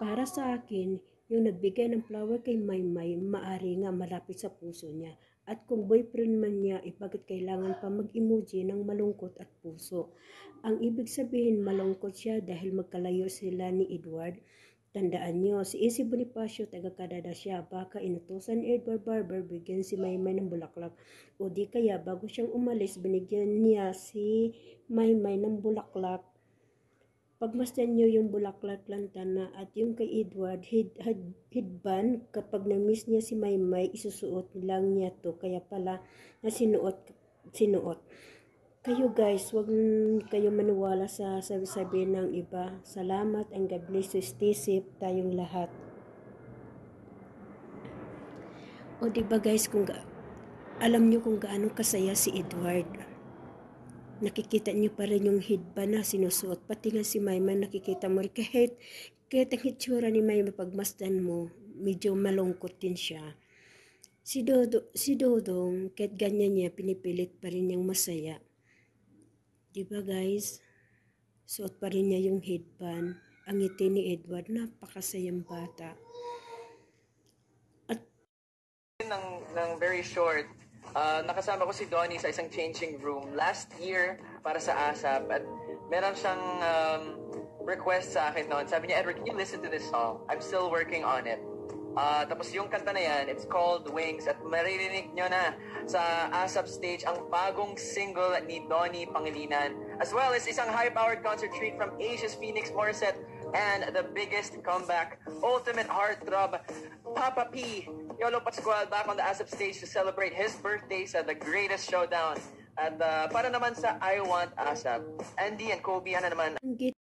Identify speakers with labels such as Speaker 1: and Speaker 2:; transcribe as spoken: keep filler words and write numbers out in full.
Speaker 1: Para sa akin, yung nagbigay ng flower kay Maymay, maari nga malapit sa puso niya. At kung boyfriend man niya, eh bakit kailangan pa mag-emoji ng malungkot at puso? Ang ibig sabihin malungkot siya dahil magkalayo sila ni Edward. Tandaan nyo, si Isi Bonifacio taga-Canada siya. Baka inutusan ni Edward Barber bigyan si Maymay ng bulaklak. O di kaya bago siyang umalis, binigyan niya si Maymay ng bulaklak. Pagmasdan nyo yung bulaklak lantana at yung kay Edward, hid, hid, hidban, kapag na-miss niya si Maymay, isusuot lang niya to. Kaya pala na sinuot, sinuot. Kayo guys, wag kayo maniwala sa sabi-sabi ng iba. Salamat and God bless you. Stay safe tayong lahat. O diba guys, kung alam nyo kung gaano kasaya si Edward. Nakikita niyo pa rin yung headband na sinusuot. Pati nga si Maymay nakikita mo rin. Kahit, kahit ang hitsura ni Maymay pagmasdan mo, medyo malungkot din siya. Si, Dodo, si Dodong, kahit ganyan niya, pinipilit pa rin niyang masaya. Diba guys? Suot pa rin niya yung headband. Ang ngiti ni Edward, napakasayang bata.
Speaker 2: At ng, ng very short, uh, nakasama ko si Donny sa isang changing room last year para sa ASAP. At meron siyang um, request sa akin noon. Sabi niya, Edward, can you listen to this song? I'm still working on it. Uh, tapos yung kanta na yan, it's called Wings. At maririnig nyo na sa ASAP stage ang bagong single ni Donny Pangilinan. As well as isang high-powered concert treat from Asia's Phoenix Morissette and the biggest comeback, ultimate heartthrob, Papa P, Piolo Pascual back on the ASAP stage to celebrate his birthday sa The Greatest Showdown. At uh, para naman sa I Want ASAP, Andy and Kobe, ano naman?